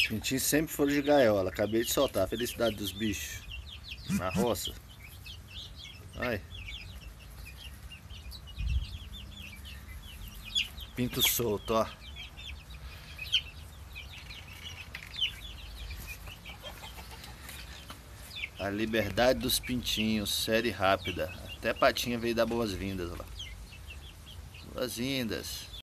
Os pintinhos sempre foram de gaiola. Acabei de soltar. Felicidade dos bichos. Na roça. Ai. Pinto solto, ó. A liberdade dos pintinhos, série rápida. Até a Patinha veio dar boas-vindas lá. Boas-vindas.